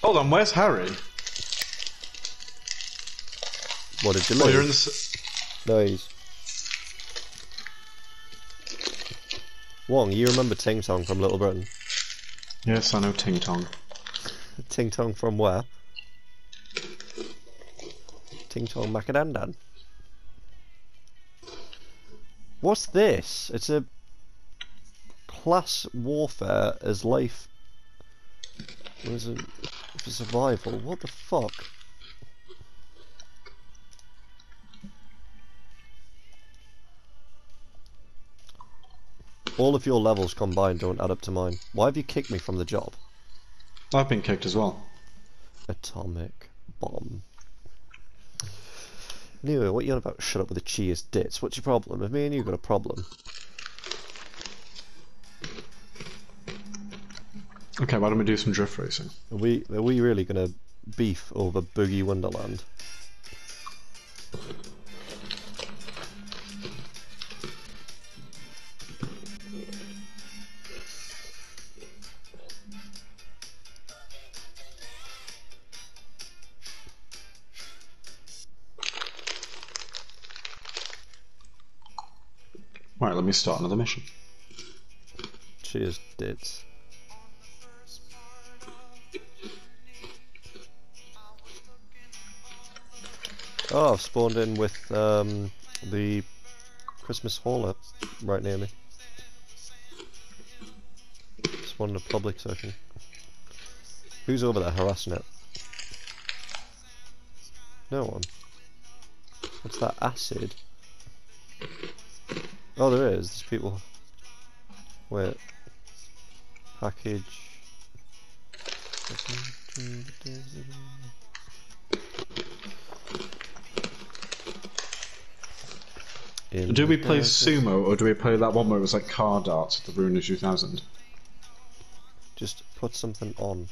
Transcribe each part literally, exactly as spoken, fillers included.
Hold on, where's Harry? What did you Oh, lose? you're in the... S No, he's... Wong, you remember Ting Tong from Little Britain? yes, I know Ting Tong. Ting Tong from where? Ting Tong Macadandan. What's this? It's a class warfare as life. What is it? For survival. What the fuck? All of your levels combined don't add up to mine. Why have you kicked me from the job? I've been kicked as well. Atomic bomb. Anyway, what you on about? Shut up with the cheers dits. What's your problem? Have me and you got a problem? Okay, why don't we do some drift racing? Are we are we really gonna beef over Boogie Wonderland? Right, let me start another mission. Cheers dits. Oh, I've spawned in with um, the Christmas hauler right near me. Spawned in a public session. Who's over there harassing it? No one. What's that acid? Oh, there is. There's people. Wait. Package. In Do we the play desert. sumo, or do we play that one where it was like car darts at the Ruiner two thousand? Just put something on.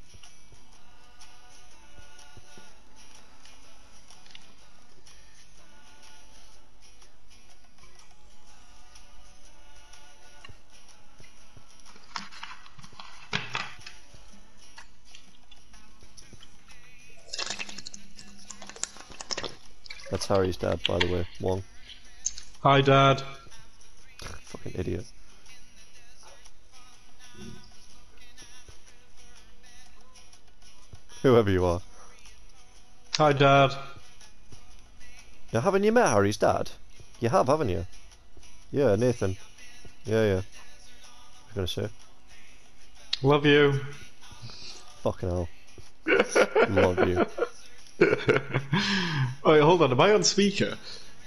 That's Harry's dad, by the way. Wong. Hi, Dad. Fucking idiot. Whoever you are. Hi, Dad. Now, haven't you met Harry's dad? You have, haven't you? Yeah, Nathan. Yeah, yeah. I was gonna say. Love you. Fucking hell. Love you. Wait, hold on. Am I on speaker?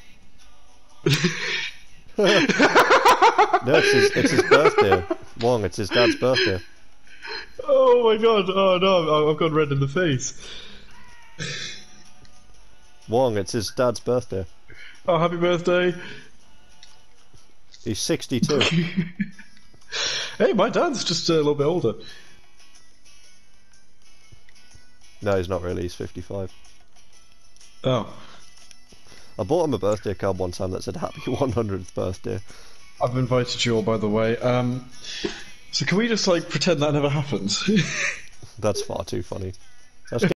No, it's his, it's his birthday. Wong, it's his dad's birthday. Oh my god. Oh no, I've gone red in the face. Wong, it's his dad's birthday. Oh, happy birthday. He's sixty-two. Hey, my dad's just a little bit older. No, he's not really. He's fifty-five. Oh. I bought him a birthday card one time that said happy one hundredth birthday. I've invited you all, by the way. Um, so can we just, like, pretend that never happened? That's far too funny. That's